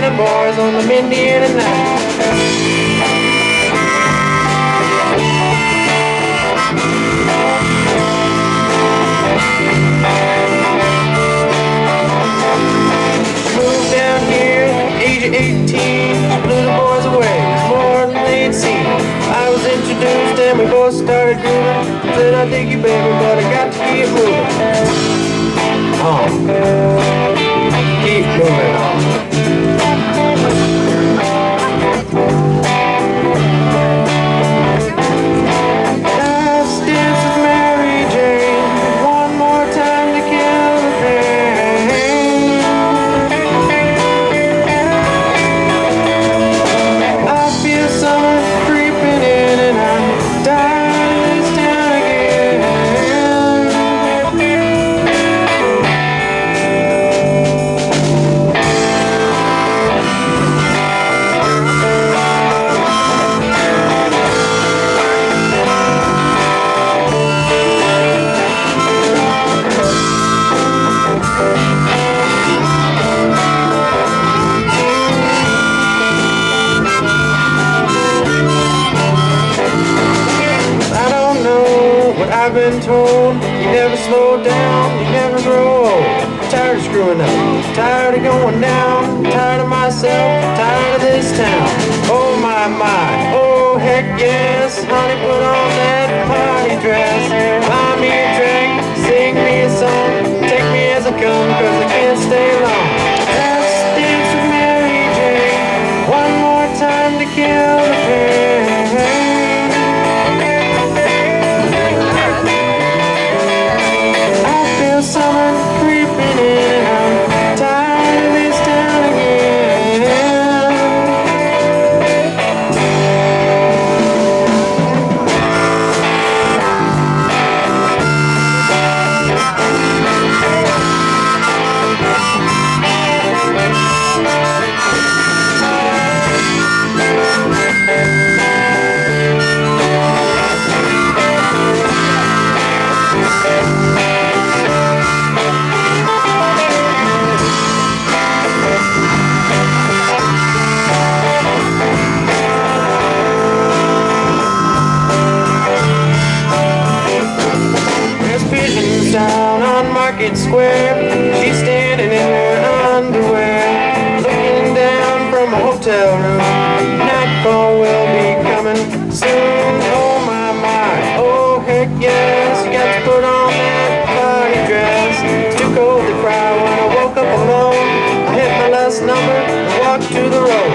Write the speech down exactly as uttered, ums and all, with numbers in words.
bad boys on the Indiana night. Moved down here, age of eighteen, blew the boys away, it's more than they'd seen. I was introduced and we both started grooving. Said I dig you baby, but I got to keep moving. On. Keep moving on. Last dance with Mary Jane, one more time to kill the pain. I feel summer creeping in and I'm tired of this town again. I've been told you never slow down, you never grow old. Tired of screwing up, tired of going down, tired of myself, tired of this town. Oh my my, oh heck yes, honey put on that party dress. Buy me a drink, sing me a song, take me as I come, cause I can't stay long. Let's dance with Mary Jane, one more time to kill the pain. Summer creeping in, I'm tired of this town again. Down on Market Square, she's standing in her underwear, looking down from a hotel room. Nightfall will be coming soon. Oh my my, oh heck yes, you got to put on that party dress. It's too cold to cry when I woke up alone. I hit my last number and walked to the road.